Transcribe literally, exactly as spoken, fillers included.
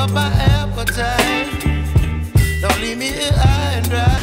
up my appetite. Don't leave me here high and dry.